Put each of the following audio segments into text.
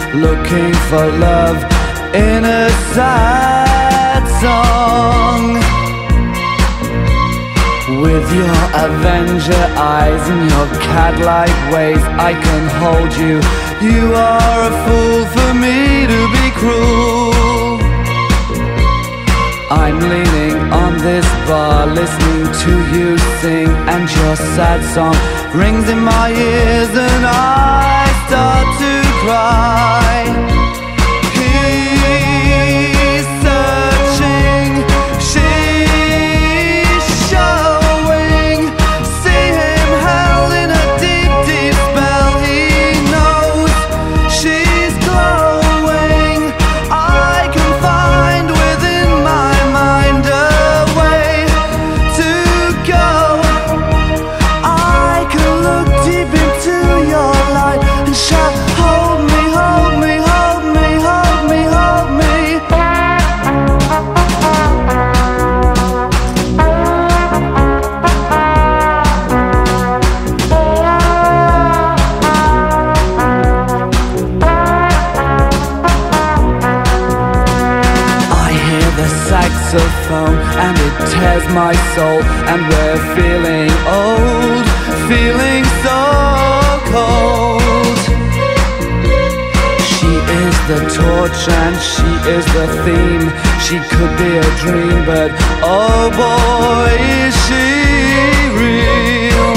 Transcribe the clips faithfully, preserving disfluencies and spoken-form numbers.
looking for love in a sad song. With your Avenger eyes and your cat-like ways, I can hold you. You are a fool for me to be cruel. I'm leaning on this bar, listening to you sing, and your sad song rings in my ears, and I start to cry. He's searching, she's showing. See him held in a deep, deep spell. He knows she's glowing. I can find within my mind a way to go. I can look deep into your light and shout, hold me, hold me, hold me, hold me, hold me. I hear the saxophone and it tears my soul, and we're feeling old, feeling so cold. She is the torch and she is the theme. She could be a dream, but oh boy, is she real.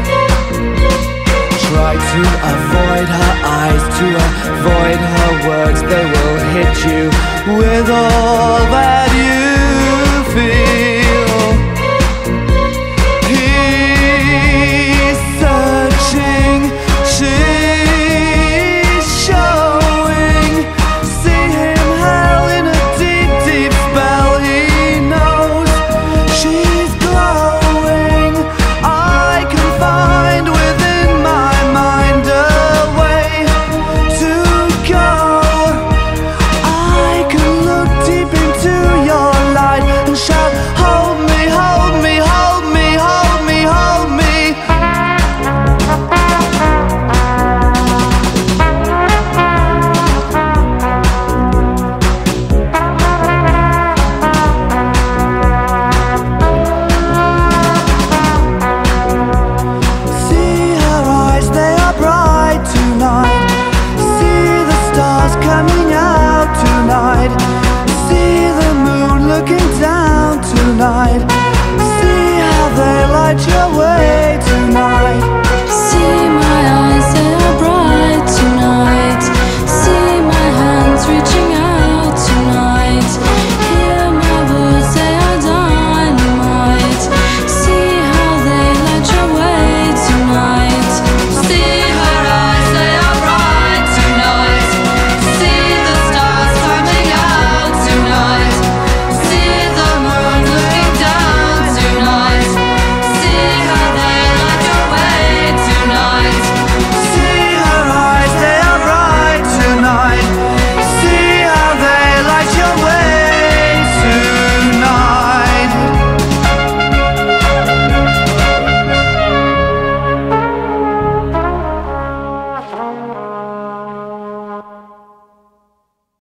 Try to avoid her eyes, to avoid her words. They will hit you with all that you feel. He's searching, she's showing. See him held in a deep, deep spell. He knows she's glowing. I can find within my mind a way to go. I can look deep into your light and shout, hold me, hold me, hold me, hold me, hold me. See her eyes, they are bright tonight. See the stars coming out tonight. See the moon looking down tonight. See how they light your way.